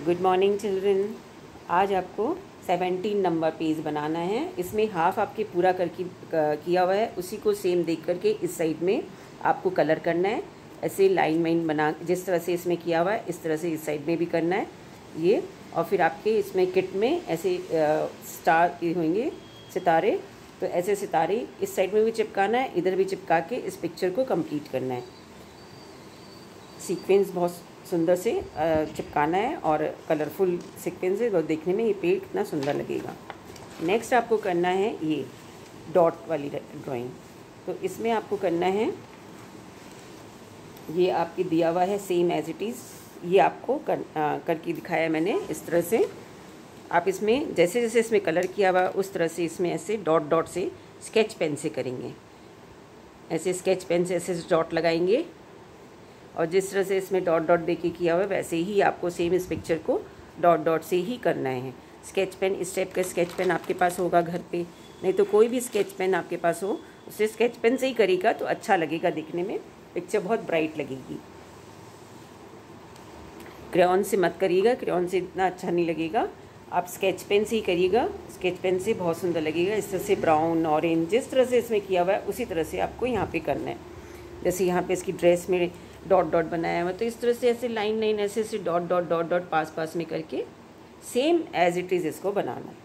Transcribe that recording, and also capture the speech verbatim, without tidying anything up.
Good morning children. आज आपको seventeen number page बनाना है। इसमें हाफ आपके पूरा कर की किया हुआ है, उसी को सेम देख करके इस साइड में आपको कलर करना है। ऐसे लाइन वाइन बना जिस तरह से इसमें किया हुआ है इस तरह से इस साइड में भी करना है ये। और फिर आपके इसमें किट में ऐसे स्टार होंगे सितारे, तो ऐसे सितारे इस साइड में भी चिपकाना है, इधर भी चिपका के इस पिक्चर को कंप्लीट करना है। सीक्वेंस बहुत सुंदर से चिपकाना है और कलरफुल सीक्वेंस है, तो देखने में ये पेड़ कितना सुंदर लगेगा। नेक्स्ट आपको करना है ये डॉट वाली ड्राइंग। तो इसमें आपको करना है, ये आपकी दिया हुआ है सेम एज इट इज़, ये आपको कर आ, करके दिखाया है मैंने इस तरह से। आप इसमें जैसे जैसे इसमें कलर किया हुआ उस तरह से इसमें ऐसे डॉट डॉट से स्केच पेन से करेंगे। ऐसे स्केच पेन से ऐसे डॉट लगाएंगे और जिस तरह से इसमें डॉट डॉट देके किया हुआ है वैसे ही आपको सेम इस पिक्चर को डॉट डॉट से ही करना है। स्केच पेन, इस टाइप का स्केच पेन आपके पास होगा घर पे, नहीं तो कोई भी स्केच पेन आपके पास हो, उससे स्केच पेन से ही करेगा तो अच्छा लगेगा दिखने में, पिक्चर बहुत ब्राइट लगेगी। क्रेयॉन से मत करिएगा, क्रेयॉन से इतना अच्छा नहीं लगेगा, आप स्केच पेन से ही करिएगा, स्केच पेन से बहुत सुंदर लगेगा। इस तरह से ब्राउन ऑरेंज जिस तरह से इसमें किया हुआ है उसी तरह से आपको यहाँ पे करना है। जैसे यहाँ पे इसकी ड्रेस में डॉट डॉट बनाया हुआ, तो इस तरह से ऐसे लाइन लाइन ऐसे ऐसे डॉट डॉट डॉट डॉट पास पास में करके सेम एज इट इज़ इसको बनाना है।